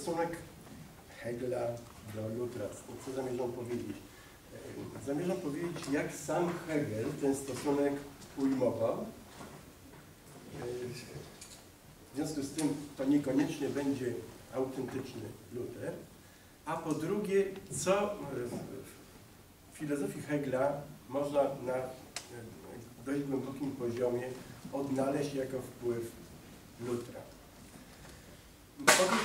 stosunek Hegla do Lutra. Co zamierzam powiedzieć? Zamierzam powiedzieć, jak sam Hegel ten stosunek ujmował. W związku z tym to niekoniecznie będzie autentyczny Luter. A po drugie, co w filozofii Hegla można na dość głębokim poziomie odnaleźć jako wpływ Lutra. Otóż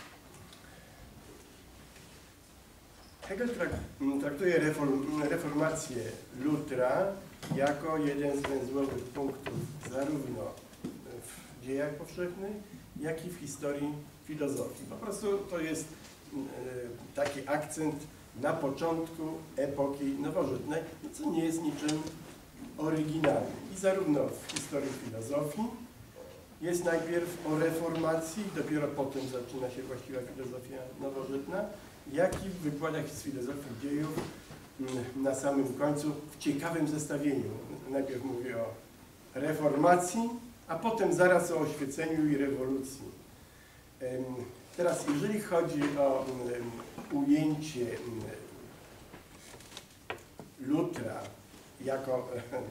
Hegel traktuje reformację Lutra jako jeden z węzłowych punktów zarówno w dziejach powszechnych, jak i w historii filozofii. Po prostu to jest taki akcent na początku epoki nowożytnej, co nie jest niczym oryginalnym. I zarówno w historii filozofii jest najpierw o reformacji, dopiero potem zaczyna się właściwa filozofia nowożytna, jak i w wykładach z filozofii dziejów na samym końcu w ciekawym zestawieniu. Najpierw mówię o reformacji, a potem zaraz o oświeceniu i rewolucji. Teraz, jeżeli chodzi o ujęcie Lutra jako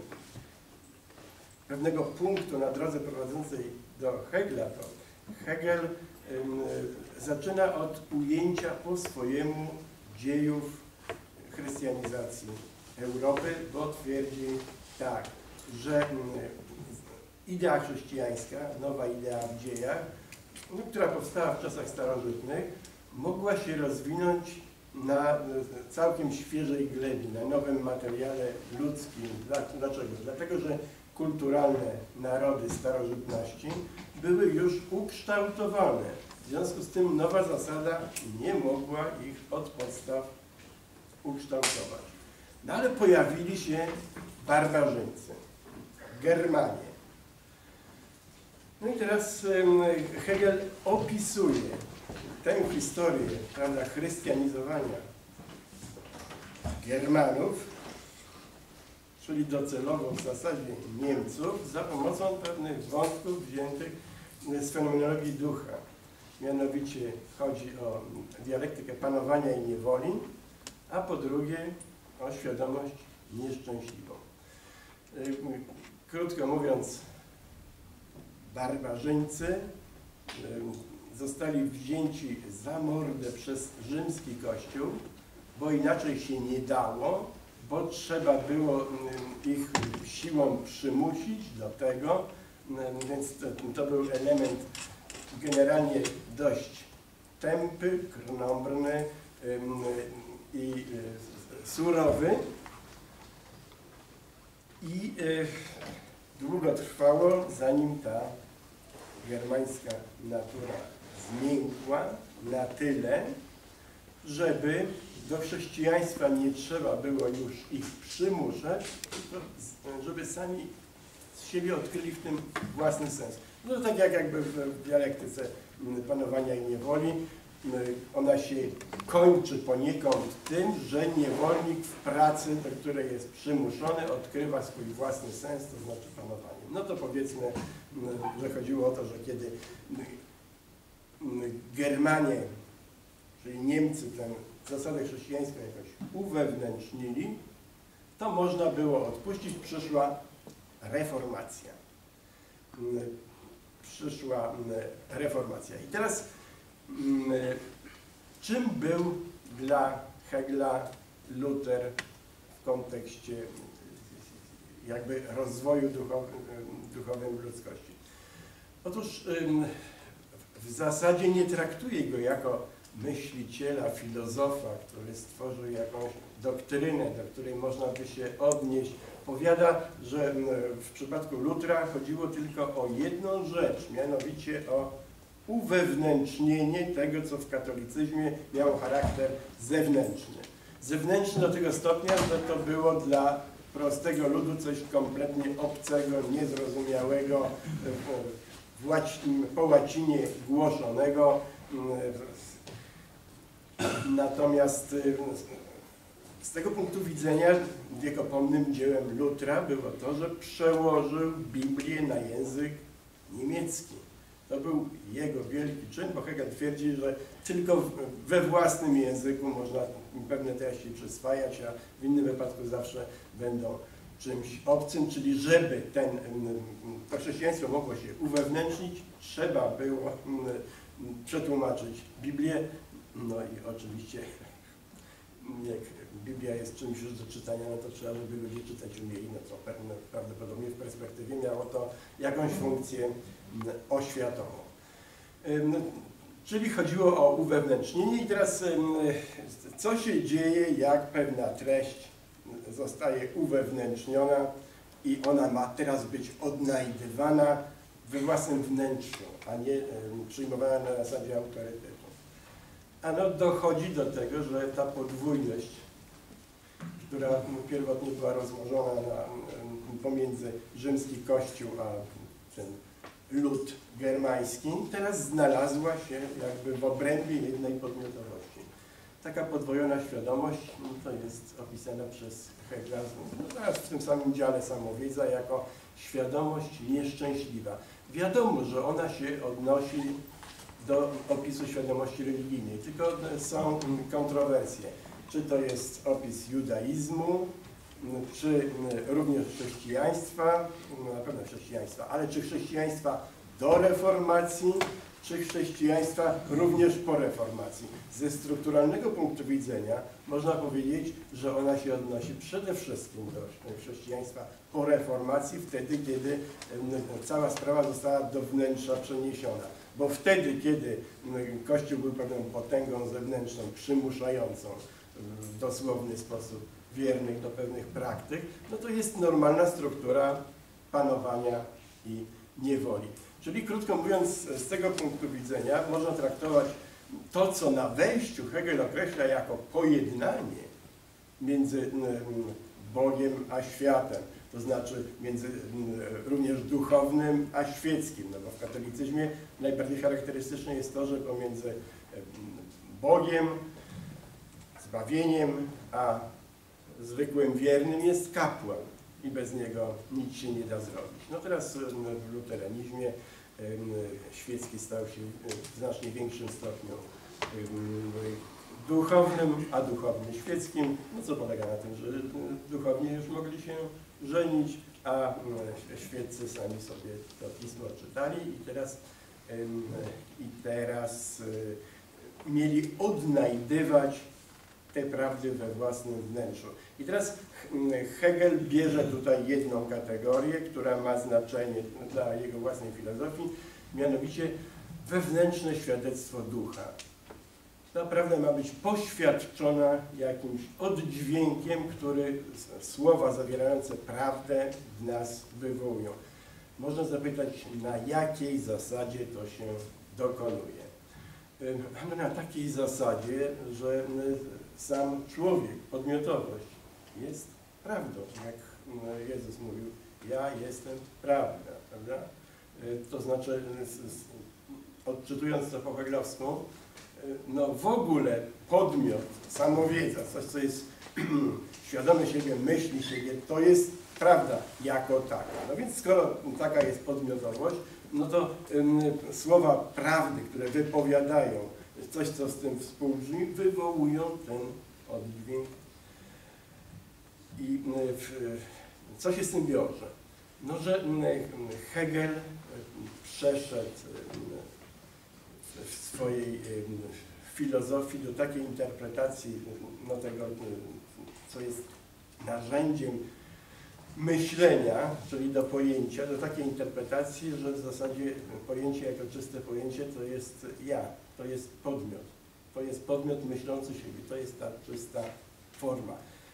pewnego punktu na drodze prowadzącej do Hegla, to Hegel zaczyna od ujęcia po swojemu dziejów chrystianizacji Europy, bo twierdzi tak, że idea chrześcijańska, nowa idea w dziejach, która powstała w czasach starożytnych, mogła się rozwinąć na całkiem świeżej glebie, na nowym materiale ludzkim. Dlaczego? Dlatego, że kulturalne narody starożytności były już ukształtowane. W związku z tym nowa zasada nie mogła ich od podstaw ukształtować. No ale pojawili się barbarzyńcy, Germanie. No i teraz Hegel opisuje tę historię, prawda, chrystianizowania Germanów, czyli docelowo w zasadzie Niemców, za pomocą pewnych wątków wziętych z fenomenologii ducha. Mianowicie chodzi o dialektykę panowania i niewoli, a po drugie o świadomość nieszczęśliwą. Krótko mówiąc, barbarzyńcy zostali wzięci za mordę przez rzymski kościół, bo inaczej się nie dało, bo trzeba było ich siłą przymusić do tego, więc to był element generalnie dość tępy, krnąbrny i surowy. I długo trwało, zanim ta germańska natura zmiękła na tyle, żeby do chrześcijaństwa nie trzeba było już ich przymuszać, tylko żeby sami z siebie odkryli w tym własny sens. No tak jakby w dialektyce panowania i niewoli, ona się kończy poniekąd tym, że niewolnik w pracy, do której jest przymuszony, odkrywa swój własny sens, to znaczy panowanie. No to powiedzmy, że chodziło o to, że kiedy Germanie, czyli Niemcy, tę zasadę chrześcijańską jakoś uwewnętrznili, to można było odpuścić. Przyszła reformacja. I teraz czym był dla Hegla Luter w kontekście jakby rozwoju duchowym ludzkości? Otóż w zasadzie nie traktuje go jako myśliciela, filozofa, który stworzył jakąś doktrynę, do której można by się odnieść. Powiada, że w przypadku Lutra chodziło tylko o jedną rzecz, mianowicie o uwewnętrznienie tego, co w katolicyzmie miało charakter zewnętrzny. Zewnętrzny do tego stopnia, że to było dla prostego ludu coś kompletnie obcego, niezrozumiałego, po łacinie głoszonego. Natomiast z tego punktu widzenia wiekopomnym dziełem Lutra było to, że przełożył Biblię na język niemiecki. To był jego wielki czyn, bo Hegel twierdzi, że tylko we własnym języku można pewne treści przyswajać, a w innym wypadku zawsze będą czymś obcym, czyli żeby to chrześcijaństwo mogło się uwewnętrznić, trzeba było przetłumaczyć Biblię. No i oczywiście jak Biblia jest czymś już do czytania, no to trzeba, żeby ludzie czytać umieli, no to prawdopodobnie w perspektywie miało to jakąś funkcję oświatową. Czyli chodziło o uwewnętrznienie i teraz co się dzieje, jak pewna treść zostaje uwewnętrzniona i ona ma teraz być odnajdywana we własnym wnętrzu, a nie przyjmowana na zasadzie autorytetu. Ano dochodzi do tego, że ta podwójność, która pierwotnie była rozłożona pomiędzy rzymski kościół a ten lud germański, teraz znalazła się jakby w obrębie jednej podmiotowości. Taka podwojona świadomość to jest opisana przez Hegla, zaraz w tym samym dziale samowiedza, jako świadomość nieszczęśliwa. Wiadomo, że ona się odnosi do opisu świadomości religijnej, tylko są kontrowersje. Czy to jest opis judaizmu, czy również chrześcijaństwa, no na pewno chrześcijaństwa, ale czy chrześcijaństwa do reformacji, czy chrześcijaństwa również po reformacji. Ze strukturalnego punktu widzenia można powiedzieć, że ona się odnosi przede wszystkim do chrześcijaństwa po reformacji, wtedy kiedy cała sprawa została do wnętrza przeniesiona. Bo wtedy, kiedy Kościół był pewną potęgą zewnętrzną, przymuszającą w dosłowny sposób wiernych do pewnych praktyk, no to jest normalna struktura panowania i niewoli. Czyli krótko mówiąc, z tego punktu widzenia można traktować to, co na wejściu Hegel określa jako pojednanie między Bogiem a światem, to znaczy między również duchownym a świeckim, no bo w katolicyzmie najbardziej charakterystyczne jest to, że pomiędzy Bogiem, zbawieniem, a zwykłym wiernym jest kapłan i bez niego nic się nie da zrobić. No teraz w luteranizmie świecki stał się w znacznie większym stopniu duchownym, a duchowny świeckim, no co polega na tym, że duchowni już mogli się żenić, a świeccy sami sobie to pismo czytali i teraz mieli odnajdywać te prawdy we własnym wnętrzu. I teraz Hegel bierze tutaj jedną kategorię, która ma znaczenie dla jego własnej filozofii, mianowicie wewnętrzne świadectwo ducha. Ta prawda ma być poświadczona jakimś oddźwiękiem, który słowa zawierające prawdę w nas wywołują. Można zapytać, na jakiej zasadzie to się dokonuje. Na takiej zasadzie, że sam człowiek, podmiotowość jest prawdą. Jak Jezus mówił, ja jestem prawda, prawda? To znaczy, odczytując to po heglowsku, no w ogóle podmiot, samowiedza, coś co jest świadome siebie, myśli siebie, to jest prawda jako taka. No więc skoro taka jest podmiotowość, no to słowa prawdy, które wypowiadają coś, co z tym współbrzmi, wywołują ten oddźwięk. I co się z tym wiąże? No, że Hegel przeszedł w swojej filozofii do takiej interpretacji no, tego, co jest narzędziem myślenia, czyli do pojęcia, do takiej interpretacji, że w zasadzie pojęcie jako czyste pojęcie to jest ja, to jest podmiot. To jest podmiot myślący siebie, to jest ta czysta forma.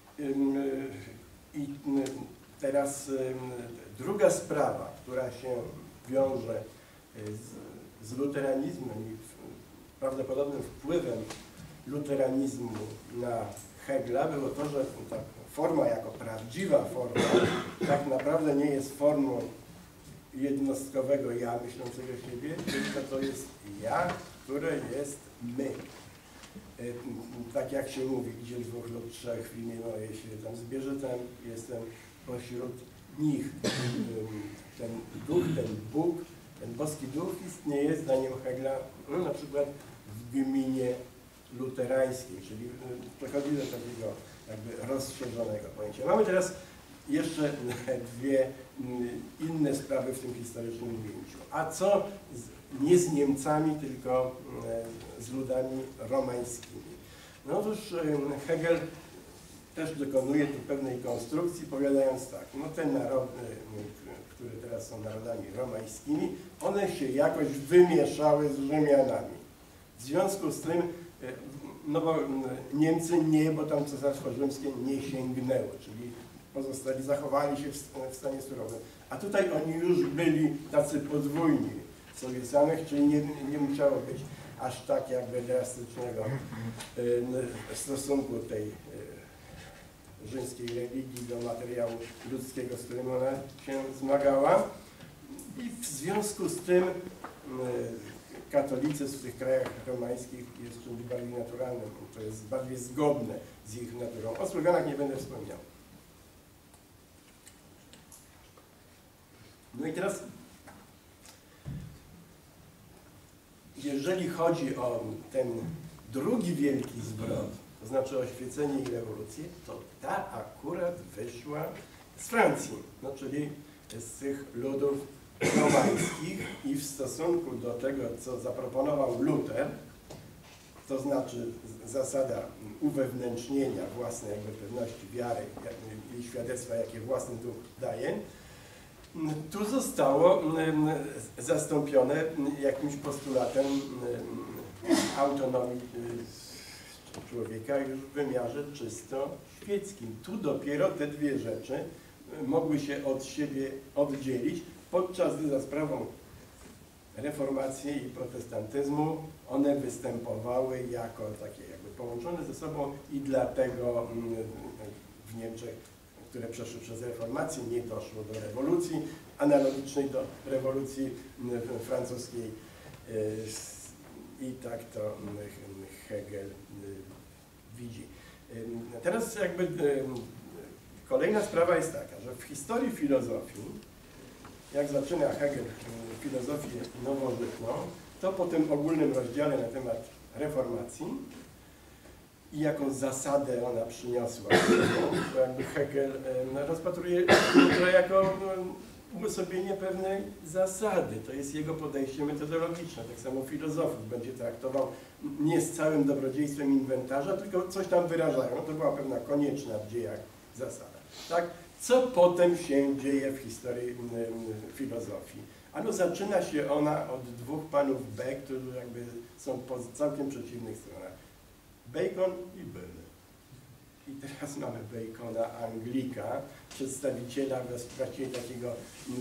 I teraz druga sprawa, która się wiąże z luteranizmem i prawdopodobnym wpływem luteranizmu na Hegla było to, że ta forma jako prawdziwa forma tak naprawdę nie jest formą jednostkowego ja myślącego siebie, tylko to jest ja, które jest my. Tak jak się mówi, gdzie dwóch lub trzech w imię moje się tam zbierze, tam jestem pośród nich. Ten duch, ten Bóg Ten boski duch istnieje, zdaniem Hegla, no, na przykład w gminie luterańskiej, czyli dochodzi do takiego jakby rozszerzonego pojęcia. Mamy teraz jeszcze dwie inne sprawy w tym historycznym ujęciu. A co nie z Niemcami, tylko z ludami romańskimi? No otóż Hegel też dokonuje tu pewnej konstrukcji, powiadając tak, no te narody, które teraz są narodami romańskimi, one się jakoś wymieszały z Rzymianami. W związku z tym, no bo Niemcy nie, bo tam Cesarstwo Rzymskie nie sięgnęło, czyli pozostali, zachowali się w stanie surowym. A tutaj oni już byli tacy podwójni sobie samych, czyli nie musiało być aż tak jakby drastycznego stosunku tej rzymskiej religii do materiału ludzkiego, z którym ona się zmagała. I w związku z tym katolicyzm w tych krajach romańskich jest czymś bardziej naturalnym, to jest bardziej zgodne z ich naturą. O Słowianach nie będę wspomniał. No i teraz, jeżeli chodzi o ten drugi wielki zwrot, to znaczy oświecenie i rewolucję, to ta akurat wyszła z Francji, no czyli z tych ludów romańskich i w stosunku do tego, co zaproponował Luter, to znaczy zasada uwewnętrznienia własnej jakby pewności wiary i świadectwa, jakie własny duch daje, tu zostało zastąpione jakimś postulatem autonomii człowieka już w wymiarze czysto świeckim. Tu dopiero te dwie rzeczy mogły się od siebie oddzielić, podczas gdy za sprawą reformacji i protestantyzmu one występowały jako takie jakby połączone ze sobą i dlatego w Niemczech, które przeszły przez reformację, nie doszło do rewolucji analogicznej do rewolucji francuskiej i tak to Hegel widzi. Teraz jakby kolejna sprawa jest taka, że w historii filozofii, jak zaczyna Hegel filozofię nowożytną, to po tym ogólnym rozdziale na temat reformacji i jaką zasadę ona przyniosła, to jakby Hegel rozpatruje to jako uosobienie pewnej zasady. To jest jego podejście metodologiczne. Tak samo filozofów będzie traktował nie z całym dobrodziejstwem inwentarza, tylko coś tam wyrażają. No to była pewna konieczna w dziejach zasada. Tak? Co potem się dzieje w historii filozofii? Ano zaczyna się ona od dwóch panów B, którzy jakby są po całkiem przeciwnych stronach. Bacon i Bell. I teraz mamy Bacona, Anglika, przedstawiciela właściwie takiego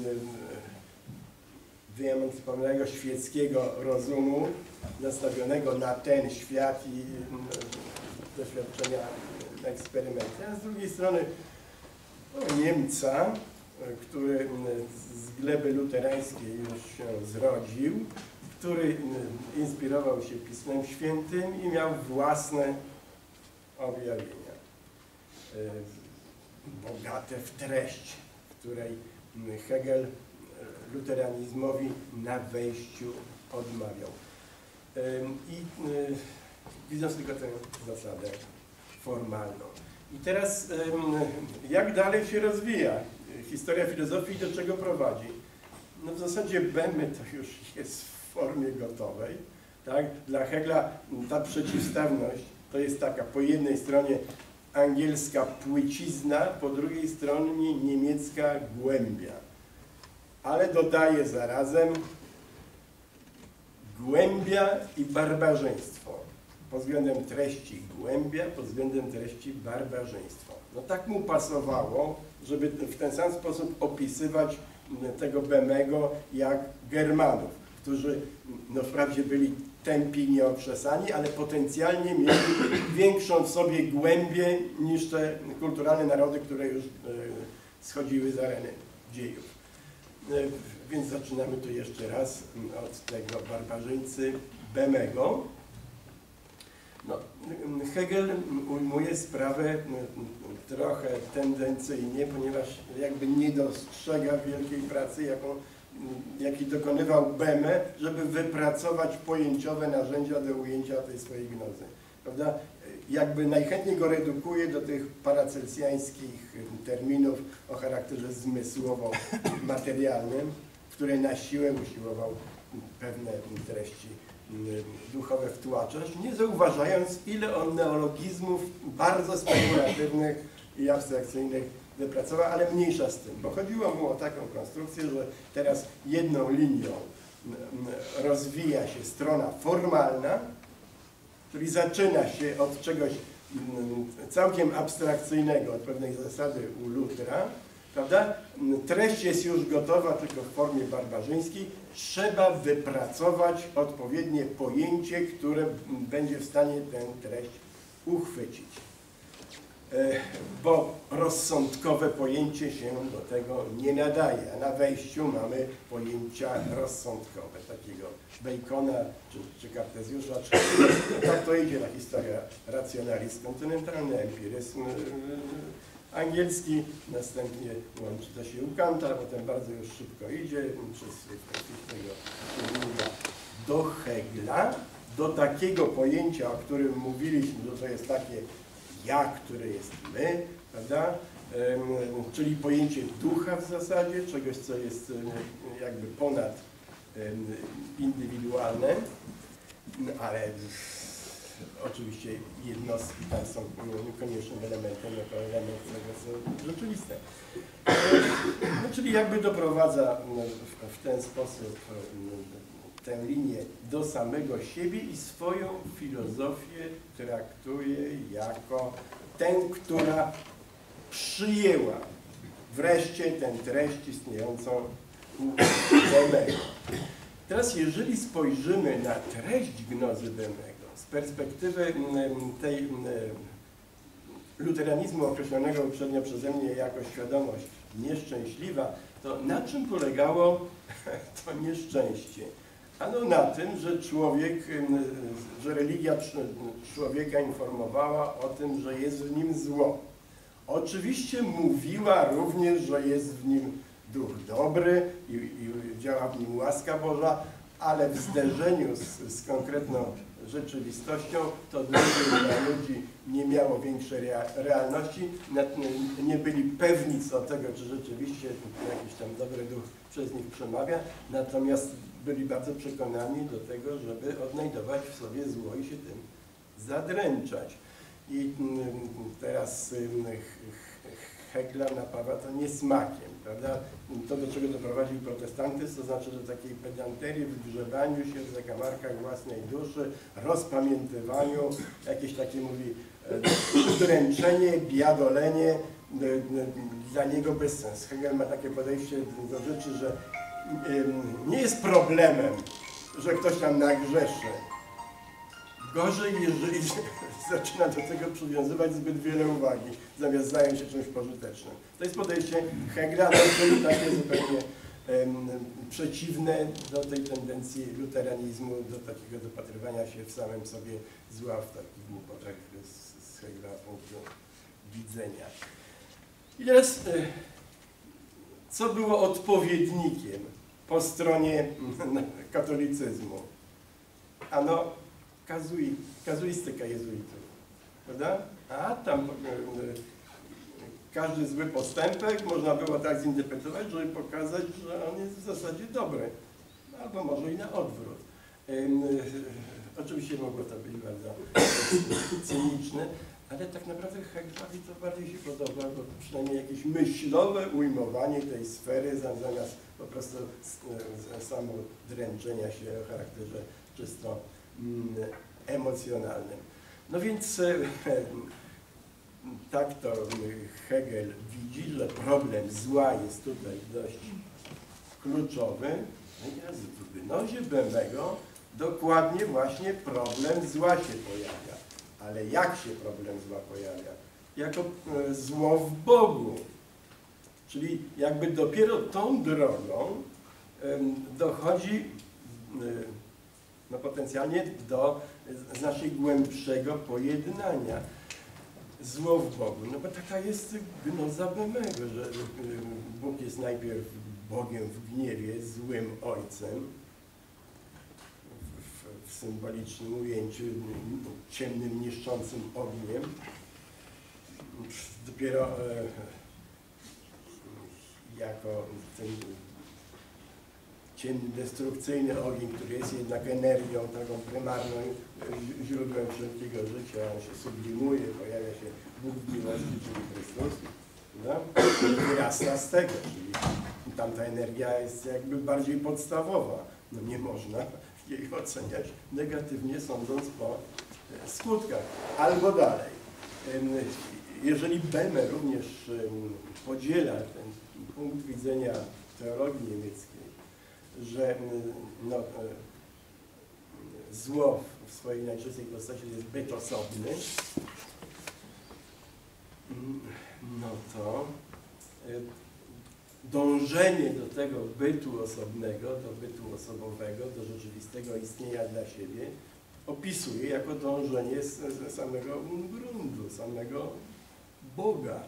wyemancypowanego świeckiego rozumu, nastawionego na ten świat i doświadczenia, eksperymenty. A z drugiej strony Niemca, który z gleby luterańskiej już się zrodził, który inspirował się Pismem Świętym i miał własne objawienia, bogate w treść, której Hegel luteranizmowi na wejściu odmawiał. I widząc tylko tę zasadę formalną. I teraz jak dalej się rozwija historia filozofii i do czego prowadzi? No w zasadzie Bemy to już jest w formie gotowej. Tak? Dla Hegla ta przeciwstawność to jest taka, po jednej stronie angielska płycizna, po drugiej stronie niemiecka głębia. Ale dodaje zarazem głębia i barbarzyństwo. Pod względem treści głębia, pod względem treści barbarzyństwo. No tak mu pasowało, żeby w ten sam sposób opisywać tego Bemego jak Germanów, którzy no wprawdzie byli tępi i nieokrzesani, ale potencjalnie mieli większą w sobie głębię niż te kulturalne narody, które już schodziły z areny dziejów. Więc zaczynamy tu jeszcze raz od tego barbarzyńcy Bemego. No, Hegel ujmuje sprawę trochę tendencyjnie, ponieważ jakby nie dostrzega wielkiej pracy, jaką jaki dokonywał Böhme, żeby wypracować pojęciowe narzędzia do ujęcia tej swojej gnozy. Prawda? Jakby najchętniej go redukuje do tych paracelsjańskich terminów o charakterze zmysłowo-materialnym, które na siłę usiłował pewne treści duchowe wtłaczać, nie zauważając, ile on neologizmów bardzo spekulatywnych i abstrakcyjnych wypracował, ale mniejsza z tym, bo chodziło mu o taką konstrukcję, że teraz jedną linią rozwija się strona formalna, czyli zaczyna się od czegoś całkiem abstrakcyjnego, od pewnej zasady u Lutera, prawda? Treść jest już gotowa, tylko w formie barbarzyńskiej. Trzeba wypracować odpowiednie pojęcie, które będzie w stanie tę treść uchwycić. Bo rozsądkowe pojęcie się do tego nie nadaje, a na wejściu mamy pojęcia rozsądkowe, takiego Bacona czy Kartezjusza, czy tak to idzie na historia racjonalizm kontynentalny, empiryzm angielski, następnie łączy to się u Kanta, potem bardzo już szybko idzie przez tego do Hegla, do takiego pojęcia, o którym mówiliśmy, że to jest takie ja, które jest my, prawda? Czyli pojęcie ducha w zasadzie, czegoś, co jest jakby ponad indywidualne, ale oczywiście jednostki tam są koniecznym elementem, jako element tego, co rzeczywiste. No, czyli jakby doprowadza w ten sposób tę linię do samego siebie i swoją filozofię traktuje jako tę, która przyjęła wreszcie tę treść istniejącą u Böhmego. Teraz jeżeli spojrzymy na treść gnozy Böhmego z perspektywy tej luteranizmu określonego uprzednio przeze mnie jako świadomość nieszczęśliwa, to na czym polegało to nieszczęście? Ano na tym, że religia człowieka informowała o tym, że jest w nim zło. Oczywiście mówiła również, że jest w nim duch dobry i działa w nim łaska Boża, ale w zderzeniu z konkretną rzeczywistością to dla ludzi nie miało większej realności, nie byli pewni co do tego, czy rzeczywiście jakiś tam dobry duch przez nich przemawia, natomiast byli bardzo przekonani do tego, żeby odnajdować w sobie zło i się tym zadręczać. I teraz Hegla napawa to niesmakiem, prawda? To, do czego doprowadził protestantyzm, to znaczy do takiej pedanterii, wygrzebaniu się w zakamarkach własnej duszy, rozpamiętywaniu, jakieś takie, mówi, dręczenie, biadolenie, dla niego bez sens. Hegel ma takie podejście do rzeczy, że nie jest problemem, że ktoś tam nagrzeszy. Gorzej, jeżeli zaczyna do tego przywiązywać zbyt wiele uwagi, zamiast zająć się czymś pożytecznym. To jest podejście Hegla, czyli takie zupełnie przeciwne do tej tendencji luteranizmu, do takiego dopatrywania się w samym sobie zła w takich głupotach z Hegla punktu widzenia. I teraz, co było odpowiednikiem po stronie katolicyzmu? Ano, kazuistyka jezuitów, prawda? A tam każdy zły postępek można było tak zinterpretować, żeby pokazać, że on jest w zasadzie dobry, albo może i na odwrót. Oczywiście mogło to być bardzo cyniczne, ale tak naprawdę Heglowi to bardziej się podoba, bo przynajmniej jakieś myślowe ujmowanie tej sfery zamiast po prostu samo dręczenia się o charakterze czysto emocjonalnym. No więc tak to Hegel widzi, że problem zła jest tutaj dość kluczowy. Natomiast w gnozie Böhmego dokładnie właśnie problem zła się pojawia. Ale jak się problem zła pojawia? Jako zło w Bogu. Czyli jakby dopiero tą drogą dochodzi no, potencjalnie do znacznie głębszego pojednania. Zło w Bogu. No bo taka jest gnoza Böhmego, że Bóg jest najpierw Bogiem w gniewie, złym ojcem, w symbolicznym ujęciu, ciemnym, niszczącym ogniem. Dopiero jako ten ciemny, destrukcyjny ogień, który jest jednak energią taką prymarną, źródłem wszelkiego życia, on się sublimuje, pojawia się Bóg w miłości, czyli Chrystus, no? I wyrasta z tego, czyli tamta energia jest jakby bardziej podstawowa. No nie można jej oceniać negatywnie, sądząc po skutkach. Albo dalej. Jeżeli Böhme również podziela ten punkt widzenia teologii niemieckiej, że no, zło w swojej najczystszej postaci jest byt osobny, no to dążenie do tego bytu osobnego, do bytu osobowego, do rzeczywistego istnienia dla siebie opisuje jako dążenie z samego grundu, samego Boga.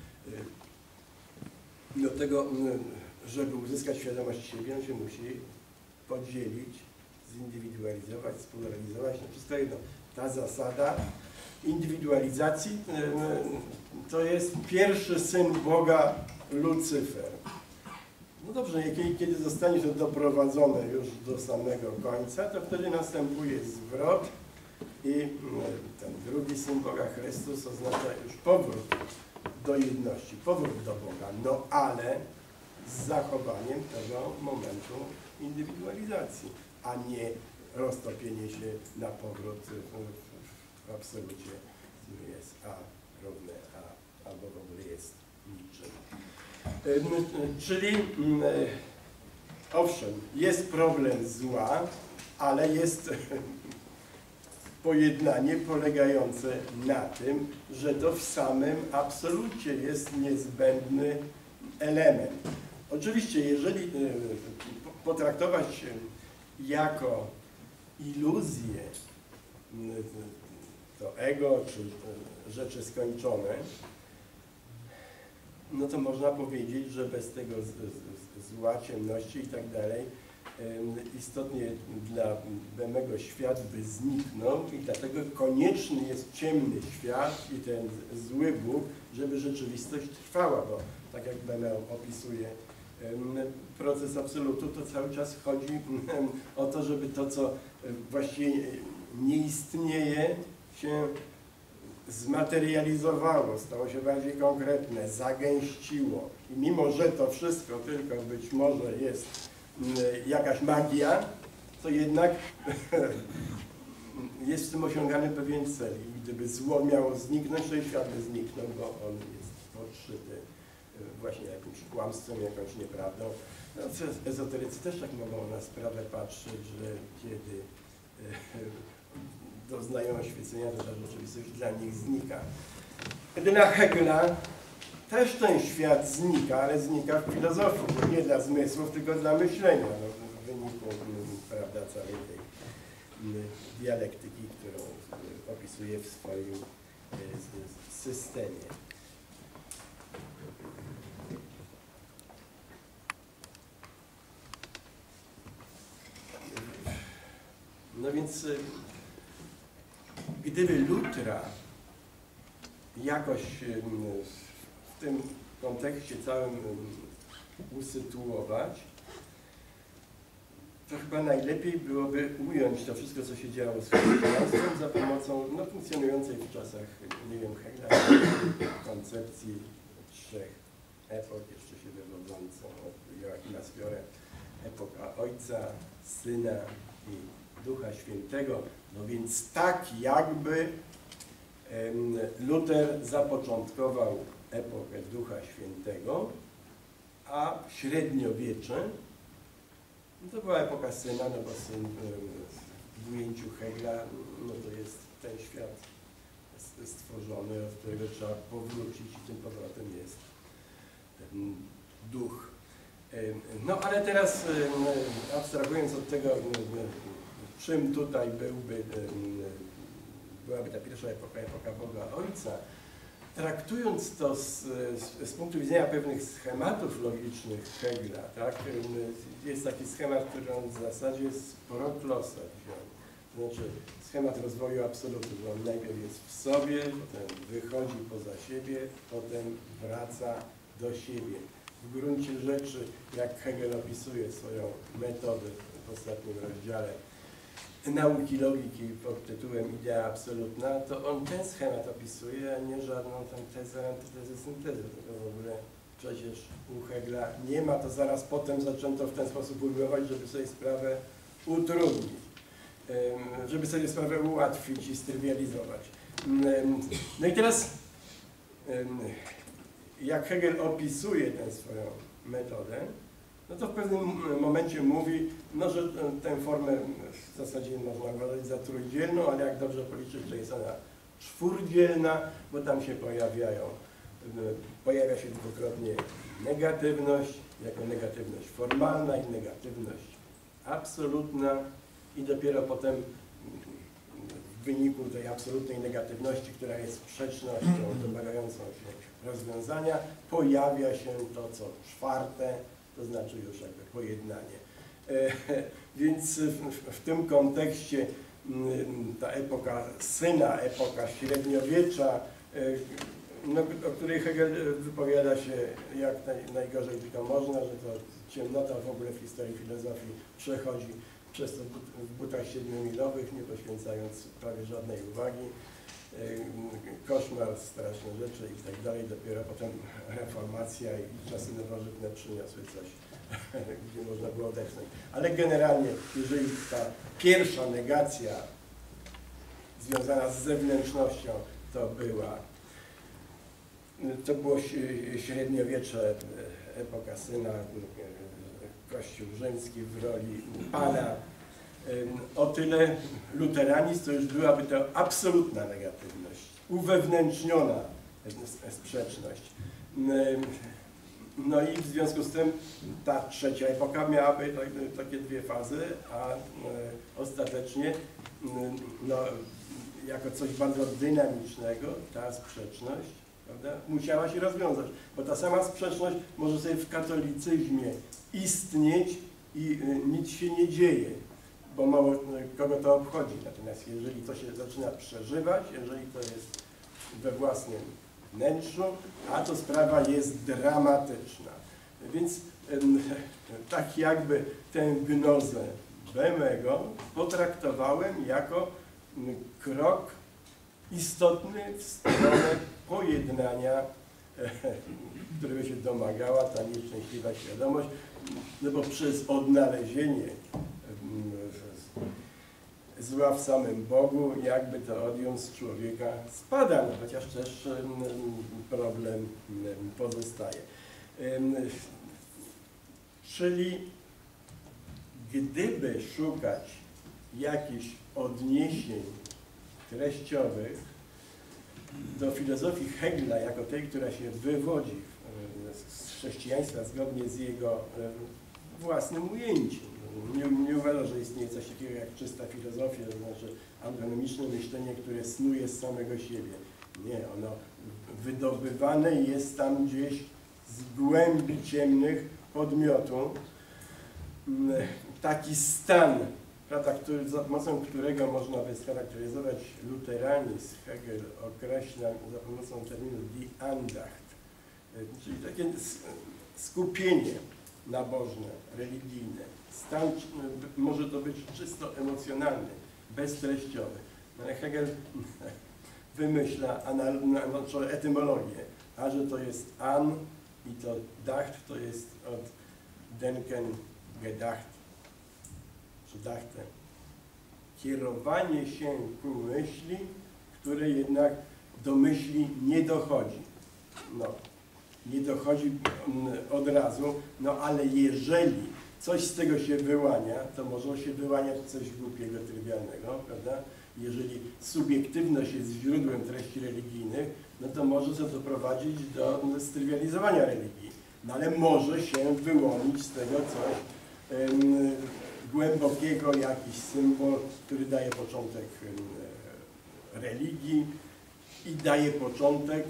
Do tego, żeby uzyskać świadomość siebie, on się musi podzielić, zindywidualizować, spolarizować. No wszystko jedno. Ta zasada indywidualizacji to jest pierwszy syn Boga, Lucyfer. No dobrze, kiedy zostanie to doprowadzone już do samego końca, to wtedy następuje zwrot i ten drugi syn Boga, Chrystus, oznacza już powrót do jedności, powrót do Boga, no ale z zachowaniem tego momentu indywidualizacji, a nie roztopienie się na powrót w absolucie, jest A równe A, albo w ogóle jest niczym. Czyli owszem, jest problem zła, ale jest pojednanie polegające na tym, że to w samym absolucie jest niezbędny element. Oczywiście, jeżeli potraktować jako iluzję to ego, czy rzeczy skończone, no to można powiedzieć, że bez tego zła, ciemności i tak dalej istotnie dla Böhmego świat by zniknął i dlatego konieczny jest ciemny świat i ten zły Bóg, żeby rzeczywistość trwała, bo tak jak Böhme opisuje proces absolutu, to cały czas chodzi o to, żeby to, co właściwie nie istnieje, się zmaterializowało, stało się bardziej konkretne, zagęściło. I mimo, że to wszystko tylko być może jest jakaś magia, to jednak jest w tym osiągany pewien cel. I gdyby zło miało zniknąć, to i świat by zniknął, bo on jest podszyty właśnie jakimś kłamstwem, jakąś nieprawdą. No, ezoterycy też tak mogą na sprawę patrzeć, że kiedy doznają oświecenia, to ta rzeczywistość dla nich znika. Dla Hegela też ten świat znika, ale znika w filozofii, nie dla zmysłów, tylko dla myślenia, no, w wyniku, prawda, całej tej dialektyki, którą opisuje w swoim systemie. No więc gdyby Lutra jakoś w tym kontekście całym usytuować, to chyba najlepiej byłoby ująć to wszystko, co się działo z chrześcijaństwem za pomocą funkcjonującej w czasach, nie wiem, Hegla, koncepcji trzech epok, jeszcze się wywodzącą od Joachima Fiore, epoka Ojca, Syna i Ducha Świętego. No więc tak jakby Luter zapoczątkował epokę Ducha Świętego, a średniowiecze to była epoka Syna, no bo Syn w ujęciu Hegla, no to jest ten świat stworzony, od którego trzeba powrócić i tym powrotem jest Duch. No ale teraz abstrahując od tego, czym tutaj byłaby ta pierwsza epoka, epoka Boga Ojca, traktując to z punktu widzenia pewnych schematów logicznych Hegla, tak, jest taki schemat, który on w zasadzie jest Proklosa wziął. To znaczy schemat rozwoju absolutu, że on najpierw jest w sobie, potem wychodzi poza siebie, potem wraca do siebie. W gruncie rzeczy, jak Hegel opisuje swoją metodę w ostatnim rozdziale nauki logiki pod tytułem Idea absolutna, to on ten schemat opisuje, a nie żadną tam tezę, antytezę, syntezę. Tylko w ogóle przecież u Hegla nie ma, to zaraz potem zaczęto w ten sposób ujmować, żeby sobie sprawę utrudnić, żeby sobie sprawę ułatwić i strywializować. No i teraz, jak Hegel opisuje tę swoją metodę, no to w pewnym momencie mówi, no, że tę formę w zasadzie można uważać za trójdzielną, ale jak dobrze policzyć, to jest ona czwórdzielna, bo tam się pojawia się dwukrotnie negatywność, jako negatywność formalna i negatywność absolutna i dopiero potem w wyniku tej absolutnej negatywności, która jest sprzecznością domagającą się rozwiązania, pojawia się to, co czwarte, to znaczy już jakby pojednanie. Więc w tym kontekście ta epoka syna, epoka średniowiecza, no, o której Hegel wypowiada się jak najgorzej tylko można, że to ciemnota w ogóle w historii filozofii przechodzi przez to w butach siedmiomilowych, nie poświęcając prawie żadnej uwagi. Koszmar, straszne rzeczy i tak dalej. Dopiero potem reformacja i czasy nowożytne przyniosły coś, gdzie można było odetchnąć. Ale generalnie, jeżeli ta pierwsza negacja związana z zewnętrznością to było średniowiecze, epoka syna, Kościół rzymski w roli Pana, o tyle luteranizm to już byłaby to absolutna negatywność, uwewnętrzniona sprzeczność. No i w związku z tym ta trzecia epoka miałaby takie dwie fazy, a ostatecznie no, jako coś bardzo dynamicznego ta sprzeczność, prawda, musiała się rozwiązać, bo ta sama sprzeczność może sobie w katolicyzmie istnieć i nic się nie dzieje, bo mało kogo to obchodzi. Natomiast jeżeli to się zaczyna przeżywać, jeżeli to jest we własnym wnętrzu, a to sprawa jest dramatyczna. Więc tak jakby tę gnozę Böhmego potraktowałem jako krok istotny w stronę pojednania, którego się domagała ta nieszczęśliwa świadomość, no bo przez odnalezienie zła w samym Bogu, jakby to odium z człowieka spada, no chociaż też problem pozostaje. Czyli gdyby szukać jakichś odniesień treściowych do filozofii Hegla jako tej, która się wywodzi z chrześcijaństwa zgodnie z jego własnym ujęciem. Nie uważam, że istnieje coś takiego jak czysta filozofia, to znaczy antronomiczne myślenie, które snuje z samego siebie. Nie, ono wydobywane jest tam gdzieś z głębi ciemnych podmiotu. Taki stan, prawda, za pomocą którego można by scharakteryzować luteranizm, Hegel określa za pomocą terminu die Andacht, czyli takie skupienie nabożne, religijne. Stan może to być czysto emocjonalny, beztreściowy. Ale Hegel wymyśla etymologię, a że to jest an i to dacht to jest od denken, gedacht, czy dachte. Kierowanie się ku myśli, które jednak do myśli nie dochodzi. No, nie dochodzi od razu, no ale jeżeli coś z tego się wyłania, to może się wyłaniać coś głupiego, trywialnego, prawda? Jeżeli subiektywność jest źródłem treści religijnych, no to może to doprowadzić do strywializowania religii. No ale może się wyłonić z tego coś głębokiego, jakiś symbol, który daje początek religii i daje początek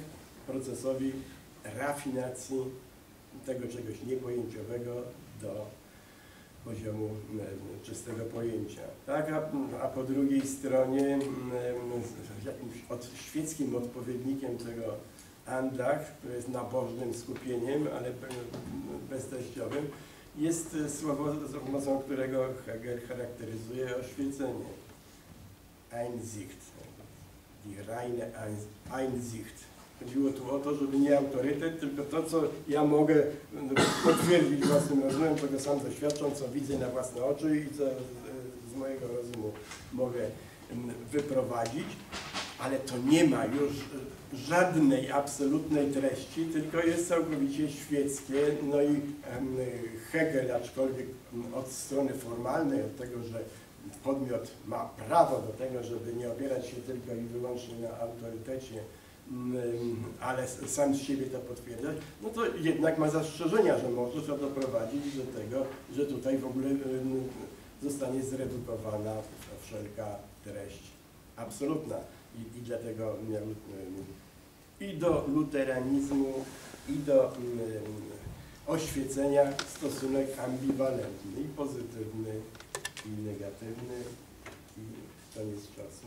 procesowi rafinacji tego czegoś niepojęciowego do poziomu czystego pojęcia. Tak, a po drugiej stronie jakimś świeckim odpowiednikiem tego Andach, które jest nabożnym skupieniem, ale beztreściowym, jest słowo, za pomocą którego Hegel charakteryzuje oświecenie. Einsicht, die reine Einsicht. Chodziło tu o to, żeby nie autorytet, tylko to, co ja mogę potwierdzić własnym rozumem, czego sam doświadczam, co widzę na własne oczy i co z mojego rozumu mogę wyprowadzić, ale to nie ma już żadnej absolutnej treści, tylko jest całkowicie świeckie. No i Hegel, aczkolwiek od strony formalnej, od tego, że podmiot ma prawo do tego, żeby nie opierać się tylko i wyłącznie na autorytecie, ale sam z siebie to potwierdzać, no to jednak ma zastrzeżenia, że może to doprowadzić do tego, że tutaj w ogóle zostanie zredukowana wszelka treść absolutna. I dlatego miał i do luteranizmu, i do oświecenia stosunek ambiwalentny, i pozytywny, i negatywny, i koniec czasu.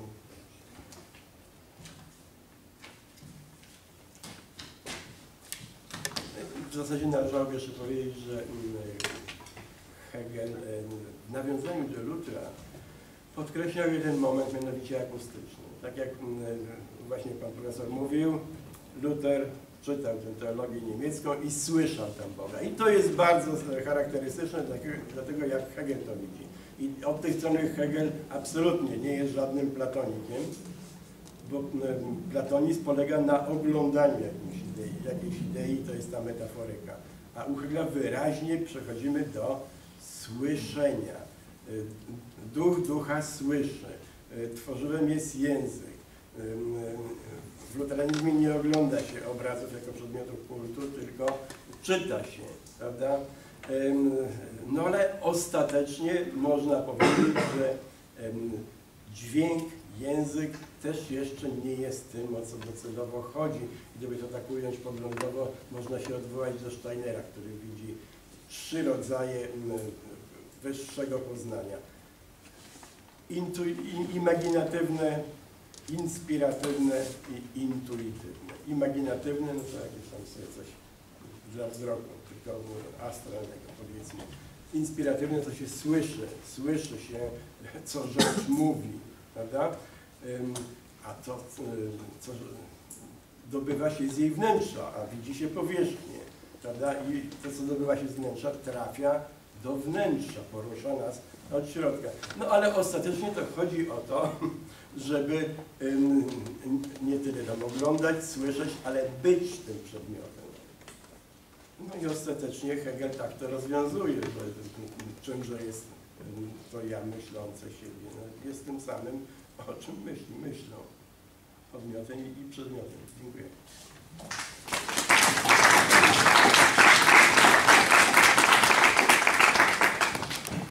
W zasadzie należałoby jeszcze powiedzieć, że Hegel w nawiązaniu do Lutra podkreślał jeden moment, mianowicie akustyczny. Tak jak właśnie pan profesor mówił, Luther czytał tę teologię niemiecką i słyszał tam Boga. I to jest bardzo charakterystyczne dlatego, jak Hegel to widzi. I od tej strony Hegel absolutnie nie jest żadnym platonikiem, bo platonizm polega na oglądaniu jakiejś idei, to jest ta metaforyka. A u Hegla wyraźnie przechodzimy do słyszenia. Duch ducha słyszy. Tworzywem jest język. W luteranizmie nie ogląda się obrazów jako przedmiotów kultu, tylko czyta się, prawda? No ale ostatecznie można powiedzieć, że dźwięk, język też jeszcze nie jest tym, o co docelowo chodzi. Gdyby to tak ująć poglądowo, można się odwołać do Steinera, który widzi 3 rodzaje wyższego poznania. Imaginatywne, inspiratywne i intuitywne. Imaginatywne, no to jakieś tam sobie coś dla wzroku, tylko astralnego powiedzmy. Inspiratywne to się słyszy się, co rzecz mówi, prawda? A to, co dobywa się z jej wnętrza, a widzi się powierzchnię, prawda? I to, co dobywa się z wnętrza, trafia do wnętrza, porusza nas od środka. No ale ostatecznie to chodzi o to, żeby nie tyle tam oglądać, słyszeć, ale być tym przedmiotem. No i ostatecznie Hegel tak to rozwiązuje, że czymże jest to ja myślące siebie. No, jest tym samym, o czym myślą. Podmiotem i przedmiotem. Dziękuję.